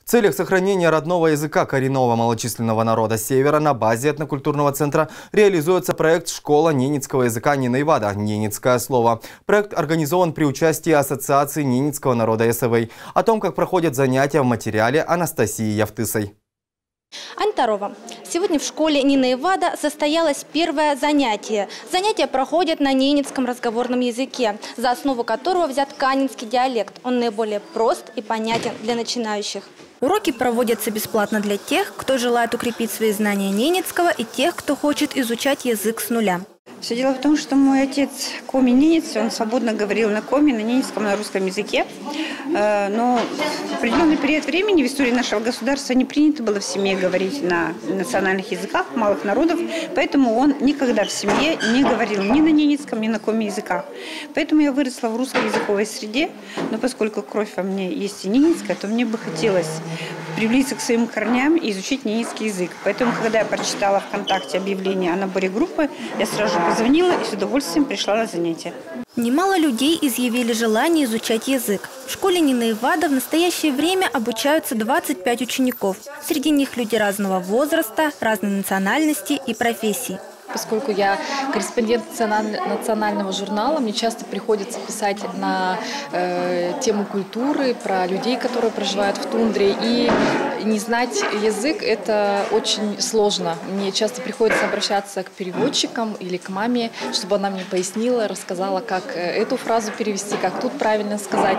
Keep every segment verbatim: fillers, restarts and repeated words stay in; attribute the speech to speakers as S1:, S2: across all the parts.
S1: В целях сохранения родного языка коренного малочисленного народа Севера на базе этнокультурного центра реализуется проект «Школа ненецкого языка Ненайвада. Ненецкое слово». Проект организован при участии Ассоциации ненецкого народа СВ. О том, как проходят занятия, в материале Анастасии Явтысой.
S2: Ань Тарова. Сегодня в школе Ненайвада состоялось первое занятие. Занятия проходят на ненецком разговорном языке, за основу которого взят канинский диалект. Он наиболее прост и понятен для начинающих. Уроки проводятся бесплатно для тех, кто желает укрепить свои знания ненецкого, и тех, кто хочет изучать язык с нуля.
S3: Все дело в том, что мой отец коми-ненец, он свободно говорил на коми, на ненецком, на русском языке. Но в определенный период времени в истории нашего государства не принято было в семье говорить на национальных языках малых народов, поэтому он никогда в семье не говорил ни на ненецком, ни на коми-языках. Поэтому я выросла в русской языковой среде, но поскольку кровь во мне есть и ненецкая, то мне бы хотелось приблизиться к своим корням и изучить ненецкий язык. Поэтому, когда я прочитала ВКонтакте объявление о наборе группы, я сразу же позвонила и с удовольствием пришла на занятия.
S2: Немало людей изъявили желание изучать язык. В школе Ненайвада в настоящее время обучаются двадцать пять учеников. Среди них люди разного возраста, разной национальности и профессий.
S4: Поскольку я корреспондент национального журнала, мне часто приходится писать на э, тему культуры, про людей, которые проживают в тундре. И не знать язык – это очень сложно. Мне часто приходится обращаться к переводчикам или к маме, чтобы она мне пояснила, рассказала, как эту фразу перевести, как тут правильно сказать.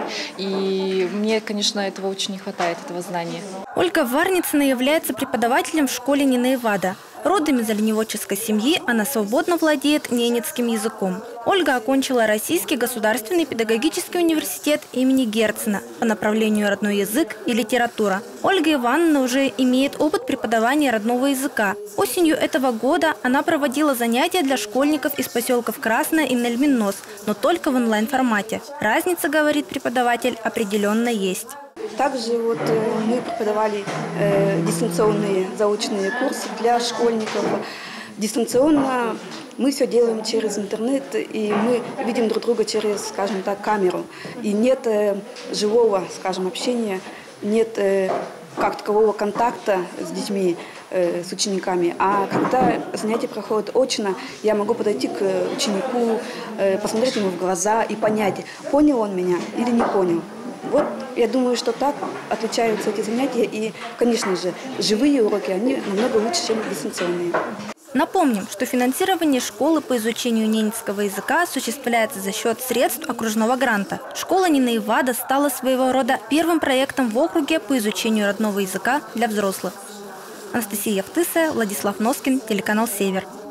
S4: И мне, конечно, этого очень не хватает, этого знания.
S2: Ольга Варницына является преподавателем в школе Ненайвада. Родом из оленеводческой семьи, она свободно владеет ненецким языком. Ольга окончила Российский государственный педагогический университет имени Герцена по направлению родной язык и литература. Ольга Ивановна уже имеет опыт преподавания родного языка. Осенью этого года она проводила занятия для школьников из поселков Красное и Нельминнос, но только в онлайн-формате. Разница, говорит преподаватель, определенно есть.
S5: Также вот мы преподавали э, дистанционные заочные курсы для школьников. Дистанционно мы все делаем через интернет, и мы видим друг друга через, скажем так, камеру. И нет э, живого, скажем, общения, нет э, как такового контакта с детьми, э, с учениками. А когда занятия проходят очно, я могу подойти к ученику, э, посмотреть ему в глаза и понять, понял он меня или не понял. Вот, я думаю, что так отличаются эти занятия. И, конечно же, живые уроки, они намного лучше, чем дистанционные.
S2: Напомним, что финансирование школы по изучению ненецкого языка осуществляется за счет средств окружного гранта. Школа Ненайвада стала своего рода первым проектом в округе по изучению родного языка для взрослых. Анастасия Явтысая, Владислав Носкин, телеканал «Север».